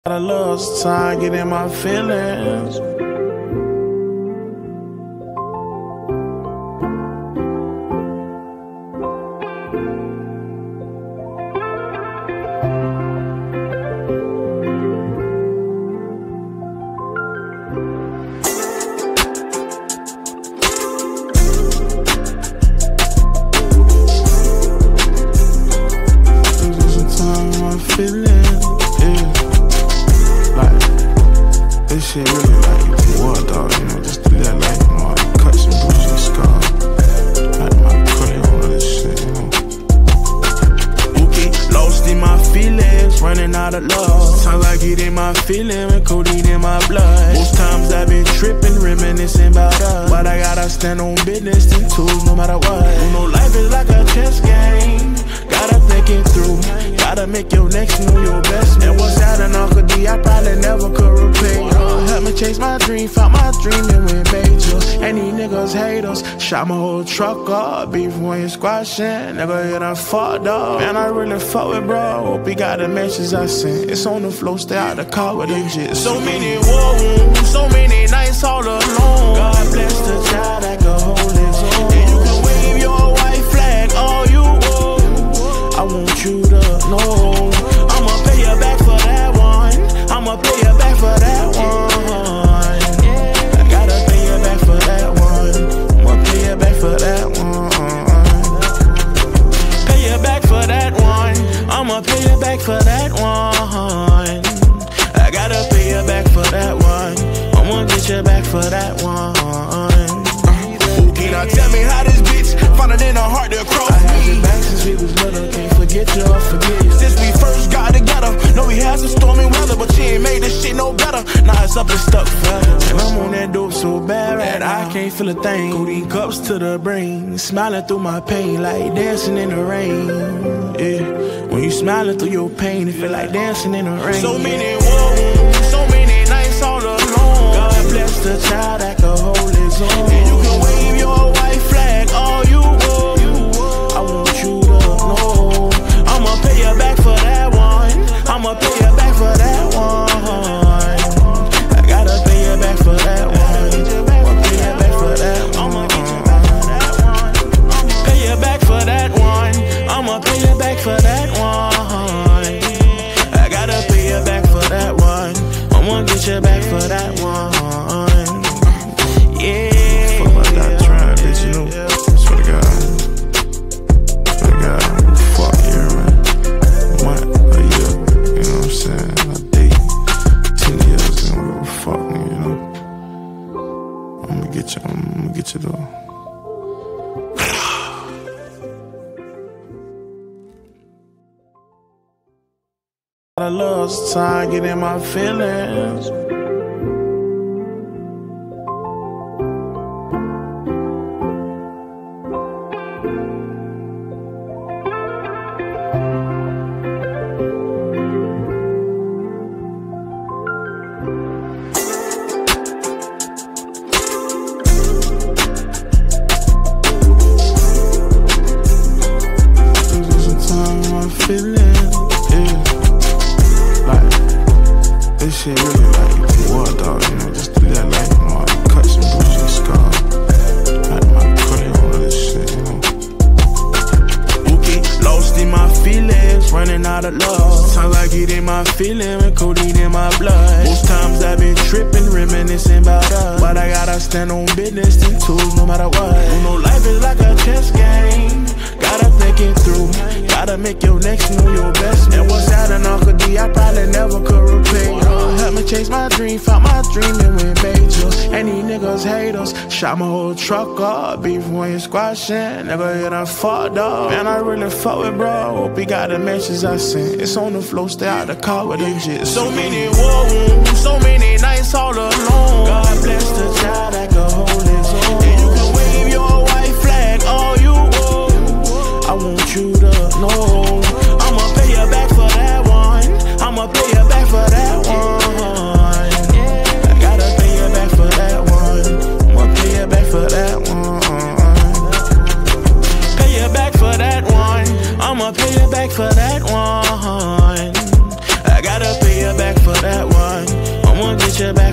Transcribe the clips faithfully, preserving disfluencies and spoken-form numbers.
I lost time getting my feelings. Losing time my feelings. This shit really like war, dog, you know, just to let like, you know, cuts and bruises and scars. Like Michael Corleone and this shit, you know. Okay, lost in my feelings, running out of love. Sometimes I get in my feeling with codeine in my blood. Most times I've been trippin', reminiscing about us. But I gotta stand on business and tools no matter what. You know, life is like a chess game. Gotta think it through. Gotta make your next know your best. And what's out in Uncle D, I probably never could repay. Uh, help me chase my dream, found my dream and went major. And these niggas hate us, shot my whole truck up. Beef when you squashing, never hit a fuck dog. Man, I really fuck with bro. Hope he got the messages I sent. It's on the floor, stay out the car with them jits. So many war wounds, so many nights all alone. God bless the child that can hold his own. And you can wave your white flag all you want. I want you to know I'ma pay you back for that one. I'ma pay you back for that one. I gotta pay you back for that one. I'ma pay you back for that one. Pay you back for that one. I'ma pay you back for that one. I gotta pay you back for that one. I'ma get you back for that one. Now tell me how this bitch found it in her heart to cross me. I had your back since we was little, can't forget you or forget you. Since we first got together, know we had some stormy weather, but she ain't made this shit no better. Now it's up and stuck forever, and I'm on that dope so bad that I can't feel a thing. Codeine cups to the brain, smiling through my pain like dancing in the rain. Yeah, when you smiling through your pain, it feel like dancing in the rain. So many wounds, so many nights all alone. God bless the child that can hold his own. And you can wave your white flag all you want. I want you to know I'ma pay you back for that one. I'ma pay you back for that one. I gotta pay you back for that one. I'ma pay you back for that one. Pay you back for that one. I'ma pay you back for that one. I gotta pay you back for that one. I'ma get you back for that one. Yeah. You know, swear to God, swear to God, fuck yeah, man. Month, a year, you know what I'm saying? A day, ten years, you know, fuck me, you know. I'm gonna get you, I'm gonna get you though. I lost time getting my feelings. Feeling, yeah. Like, this shit really like war, dog, you know, just to let like, you know, cuts and bruises and scars. Like Michael Corleone and this shit, you know. Okay, lost in my feelings, running out of love. Sometimes I get in my feeling with codeine in my blood. Most times I've been trippin', reminiscing about us. But I gotta stand on business and tools no matter what. You know, life is like a chess game. Gotta think it through. Gotta make your next know your best. And what's out in Uncle D, I probably never could repay. Uh, help me chase my dream, found my dream and went major. And these niggas hate us, shot my whole truck up. Beef when you squashing, never hit a fuck dog. Man, I really fuck with bro. Hope he got the messages I sent. It's on the floor, stay out the car with them jits. So many war wounds, so many nights all alone. God bless the child that can hold his own. And you can wave your white flag all you want. I want you to know I'ma pay you back for that one. I'ma pay you back for that one. I gotta pay you back for that one. I'ma pay you back for that one. Pay you back for that one. I'ma pay you back for that one. I gotta pay you back for that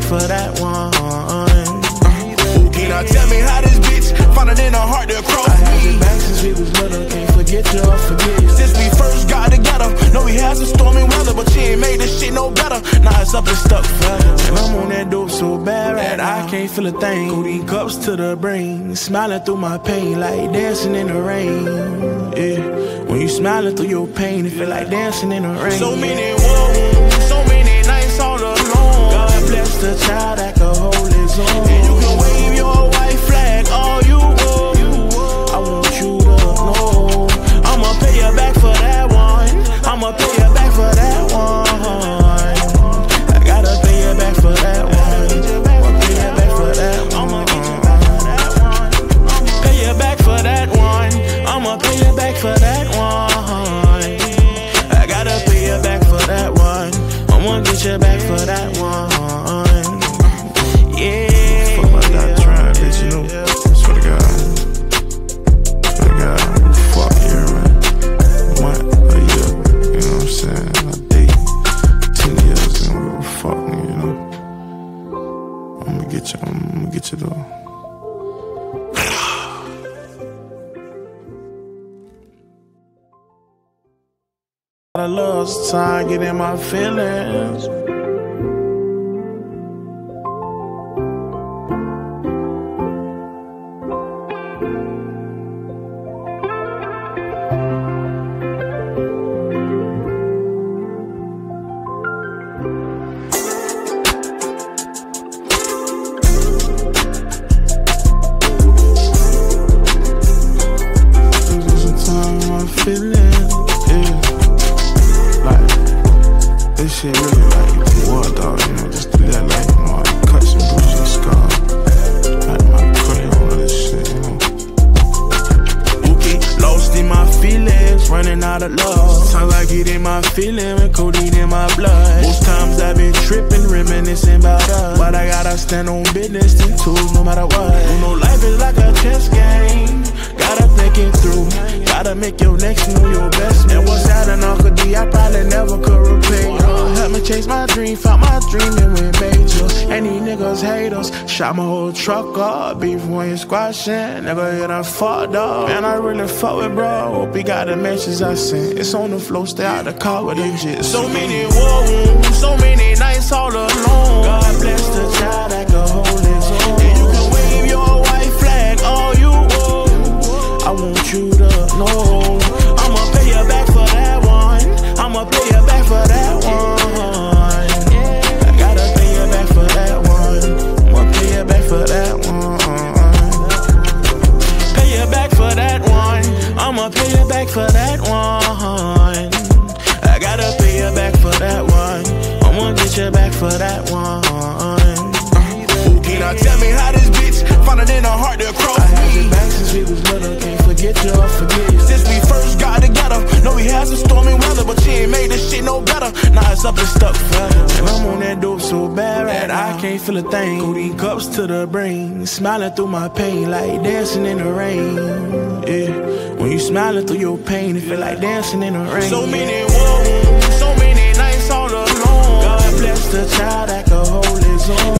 for that one. Now tell me how this bitch found it in her heart to cross me. I had your back since we was little, can't forget you or forget you. Since we first got together, know we had some stormy weather, but she ain't made this shit no better. Now it's up and stuck forever, and I'm on that dope so bad that I can't feel a thing. Codeine cups to the brain, smiling through my pain like dancing in the rain. Yeah, when you smiling through your pain, it feel like dancing in the rain. So many wounds, so many nights all alone. God bless the child that can hold his own. And you can wave your white flag all you want. I want you to know I'ma pay you back for that one. I'ma pay you back for that one. I gotta pay you back for that one. I'ma pay you back for that one. Pay you back for that one. I'ma pay you back for that one. I gotta pay you back for that one. I'ma get you back for that one. Yeah. Fuck my God, trying, bitch, you know. Swear to God. Swear to God. Fuck you, man. Month, a year. You know what I'm saying? A day. Ten years, you know, fuck me, you know. I'ma get you, I'ma get you though. I lost time getting my feelings. Shit really like war dog, you know, just to let like, you know, all the cuts and bruises and scars. Like Michael Corleone and this shit, you know. Okay, lost in my feelings, running out of love. Sometimes I get in my feeling with codeine in my blood. Most times I've been trippin', reminiscing about us. But I gotta stand on business, ten tools no matter what. You know life is like a chess game, gotta think it through. Gotta make your next know your best. And what's that an Uncle D, I probably never could repay. Uh, help me chase my dream, found my dream and went major. And these niggas hate us, shot my whole truck up. Beef when you squashing, never hit a fuck dog. Man, I really fuck with bro, hope he got the messages I sent. It's on the floor, stay out the car with the jits. So many wounds, so many nights all alone. God bless the child that can hold his own. And you can wave your white flag all you want. I want you to know I'ma pay you back for that one. I'ma pay you back for that one. I gotta pay you back for that one. I'ma pay you back for that one. Pay you back for that one. I'ma pay you back for that one. I gotta pay you back for that one. I'ma get you back for that one. Okay, now tell me how this bitch found it in her heart to cross me. I had your back since we was little, can't forget you or forget you. Since we first got together, know we had some stormy weather, but she ain't made this shit no better. Now it's up and stuck forever, and I'm on that dope so bad that I can't feel a thing. Codeine cups to the brain, smiling through my pain like dancing in the rain. Yeah, when you smiling through your pain, it feel like dancing in the rain. So many wounds, so many nights all alone. God bless the child that can hold his own.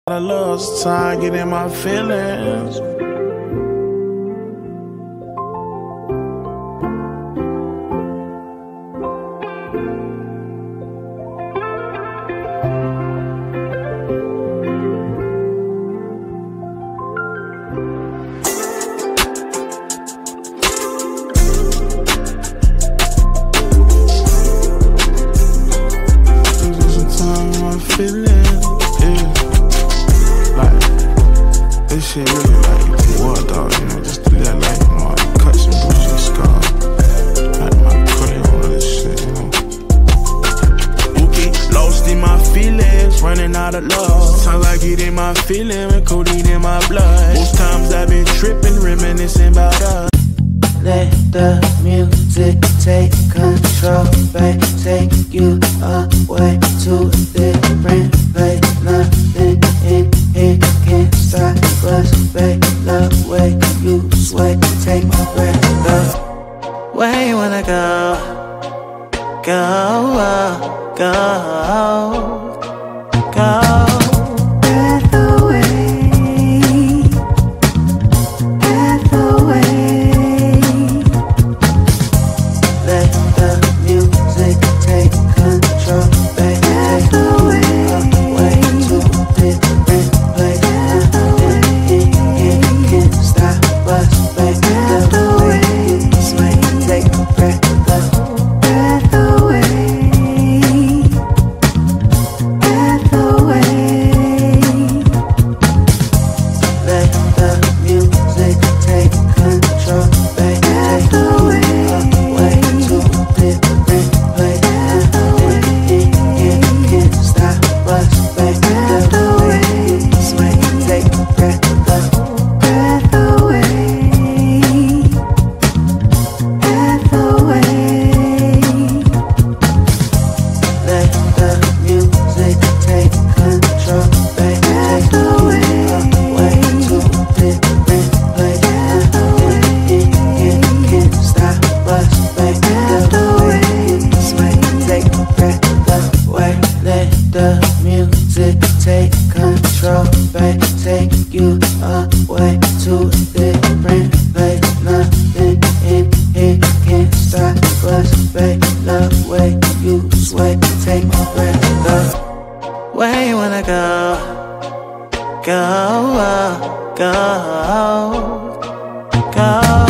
I lost time getting my feelings. Shit really like war dog, you know, just to live like, you know, like cuts and bruises and scars. Like Michael Corleone and this shit, you know. Okay, lost in my feelings, running out of love. Sometimes I get in my feeling with codeine in my blood. Most times I've been tripping, reminiscing about us. Let the music take control, babe. Take you away to a different place. Nothing in here can stop us, babe. The way you sway, take my breath. The way you wanna go, go, go, go. Take you away to a different place. Nothing in here can stop us, babe. The way you sway, take my breath. The way you wanna go, go, go, go.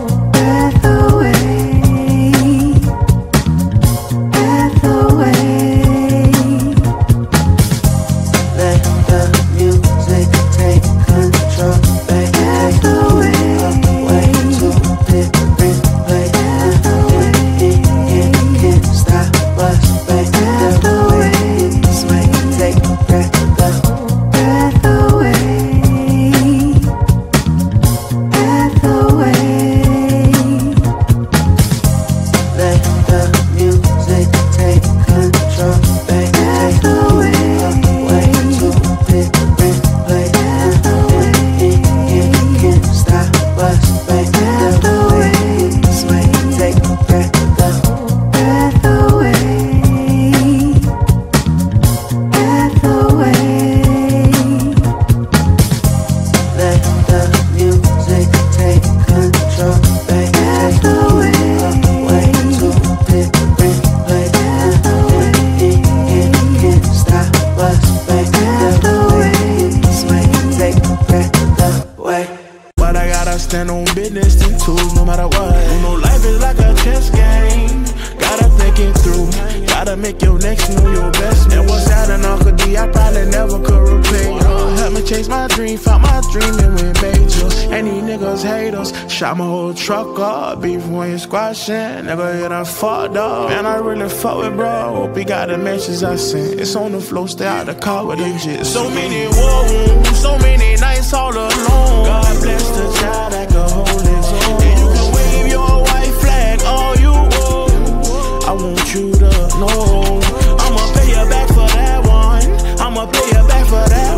Stand on business, ten tools, no matter what. You know life is like a chess game. Gotta think it through. Gotta make your next know your best. And what's that an Uncle D? I probably never could repay. Uh, help me chase my dream, found my dream and went major. And these niggas haters shot my whole truck up. Beef when you squashing, never hit a fuck dog. Man, I really fuck with bro. Hope he got the messages I sent. It's on the floor, stay out the car with the jits. So many war wounds, so many nights all alone. God bless the child that can hold his own. And you can wave your white flag all you want. I want you to know I'ma pay you back for that one. I'ma pay you back for that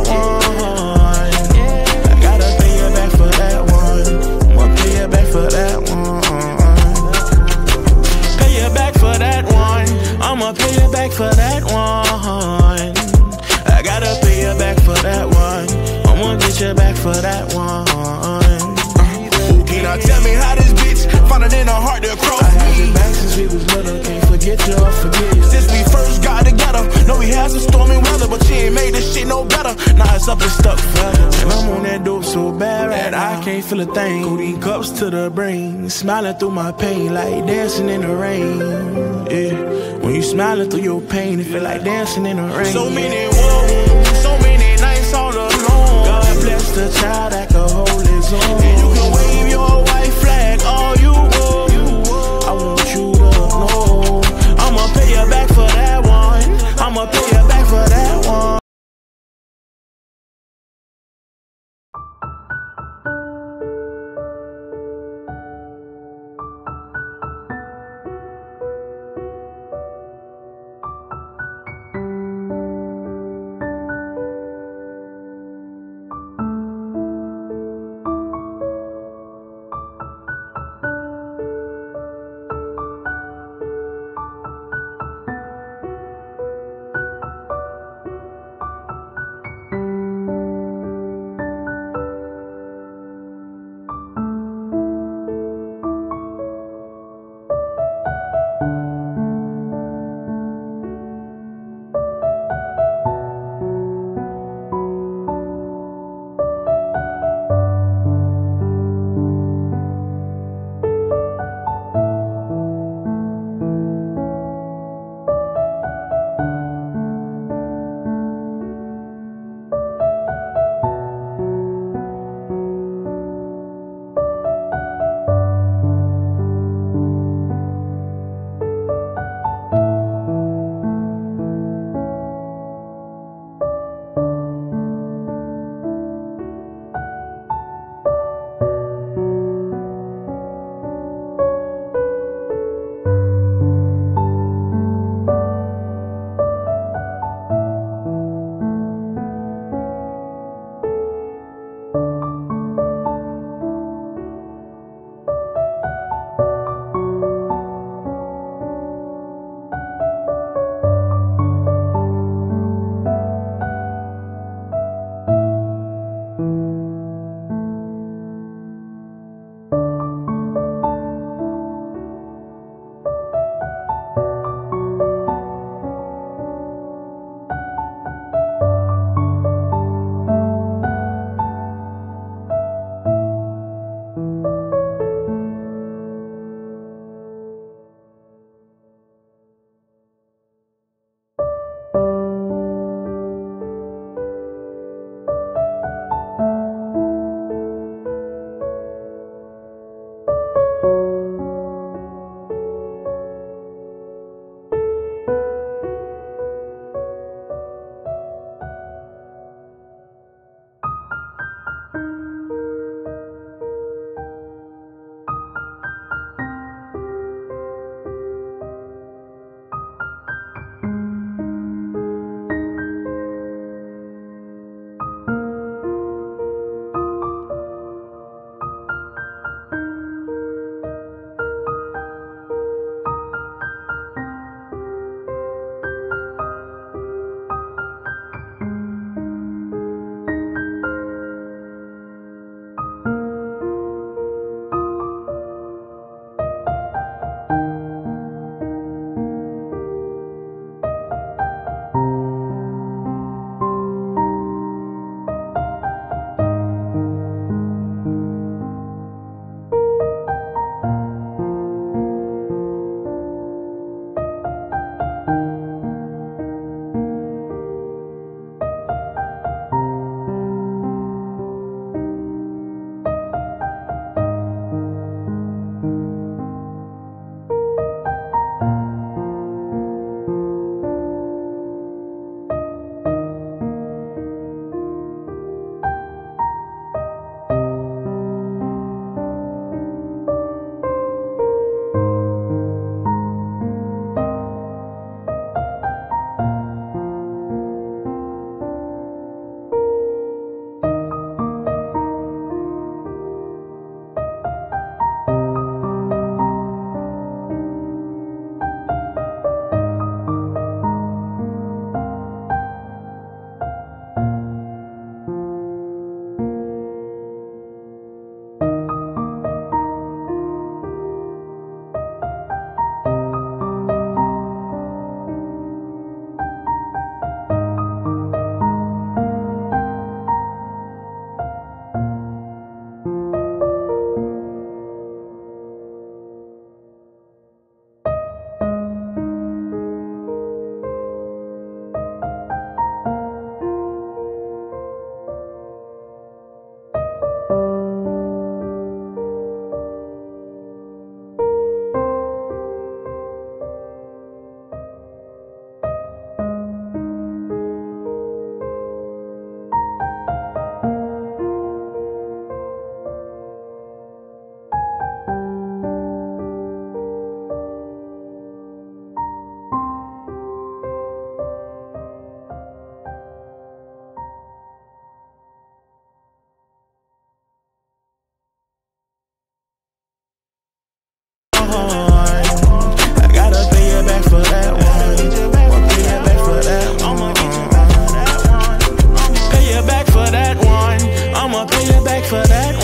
one. I gotta pay you back for that one. I'ma pay you back for that one. Pay you back for that one. I'ma pay you back for that one. I gotta pay you back for that one. for that one. Can I tell me how this bitch found it in her heart to cross I had me? you back since we was little, can't forget you or forget you. Since we first got together, know we had some stormy weather, but she ain't made this shit no better. Now it's up and stuck forever. And I'm on that dope so bad right now, I can't feel a thing. Codeine cups to the brain, smiling through my pain like dancing in the rain. Yeah, when you smiling through your pain, it feel like dancing in the rain. So many wounds, so many nights all alone. God bless the child that can hold his own. And you can wave your white flag all you want. I want you to know I'ma pay you back for that one. I'ma pay you back for that one. for that